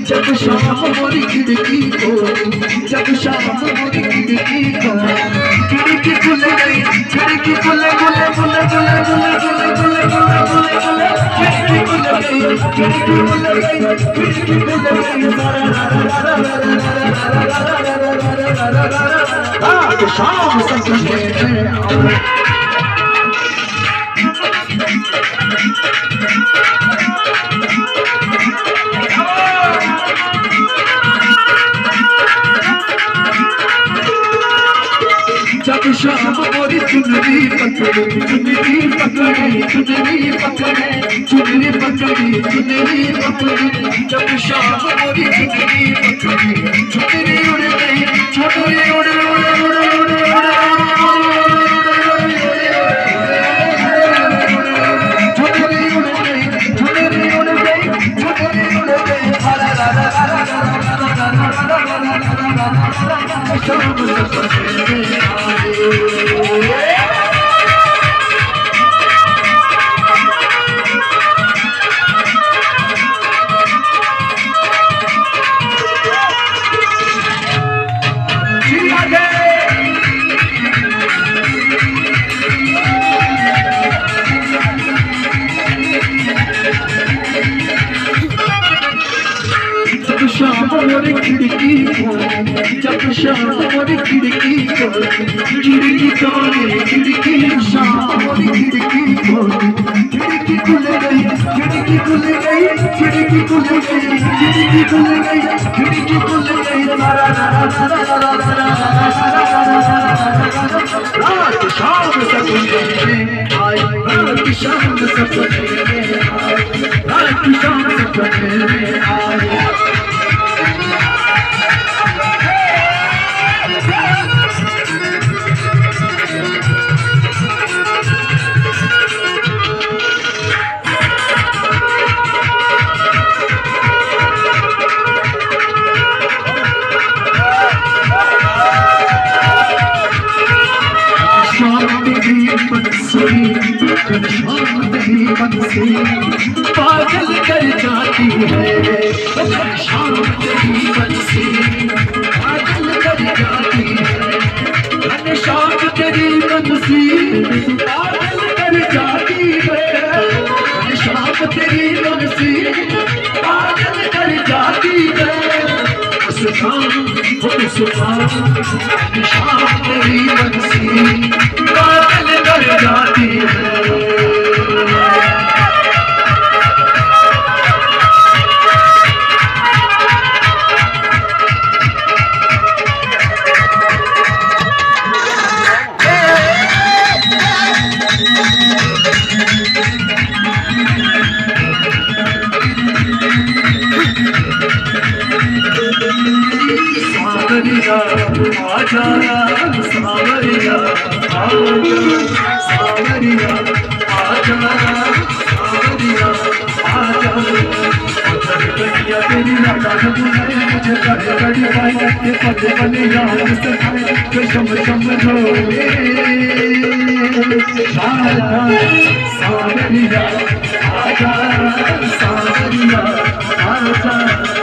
जब शाम मोरी खिड़की को, जब शाम मोरी खिड़की को, खिड़की खुल गई, खिड़की खुले खुले खुले खुले खुले खुले खुले खुले खुले खुले, खिड़की खुल गई, खिड़की खुल गई, खिड़की खुल गई। रात शाम सपने में आए। जब शाम मोरी चुनरी पकड़े, चुनरी पकड़े, चुनरी पकड़े, चुनरी पकड़ी, चुनरी पकड़ी। जब शाम मोरी चुनरी पकड़ी, चुनरी उड़ गई, चुनरी उड़ उड़ उड़ उड़ उड़ चुनरी उड़ गई, चुनरी उड़ गई, चुनरी उड़ गई। शाम सपने में शाम मोरी खिड़की को, जब शाम मोरी खिड़की को, खिड़की खोले, खिड़की शाम मोरी खिड़की को, खिड़की खुल गई, खिड़की खुल गई, खिड़की खुल गई, खिड़की खुल गई, खिड़की खुल गई। रात शाम सपने में आई, रात शाम सपने में आई, रात शाम सपने में आई। पागल कर जाती है शाम तेरी बंसी, पागल कर जाती है शाम तेरी बंसी, पागल कर जाती है शाम तेरी बंसी, पागल कर जाती है। उस शाम शाम तेरी बंसी पागल कर जाती है। सावरिया आजा, सावरिया आजा, सावरिया आजा, सावरिया आजा। कन्हैया तेरी राधा बुलाए, मुझे कड़ी कड़ी बाई के पले पले याद सताए, शम शम रोए। आजा सावरिया आजा, सावरिया आजा।